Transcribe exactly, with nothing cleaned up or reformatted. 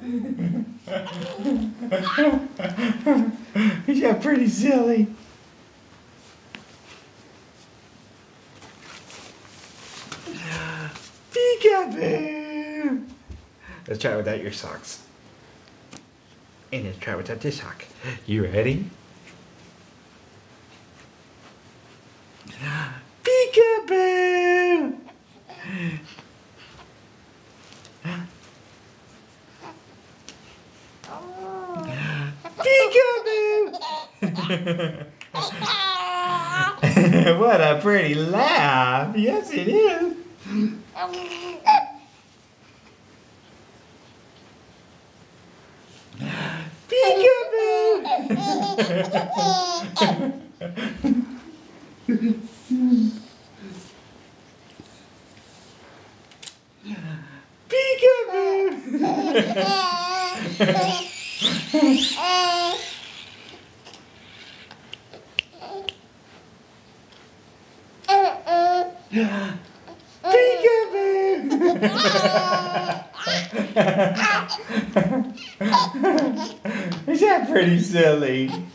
Is that pretty silly? Peekaboo! Let's try it without your socks. And let's try it without this sock. You ready? Peekaboo! Peekaboo! What a pretty laugh. Yes, it is. Peekaboo! Peekaboo! Is that pretty silly?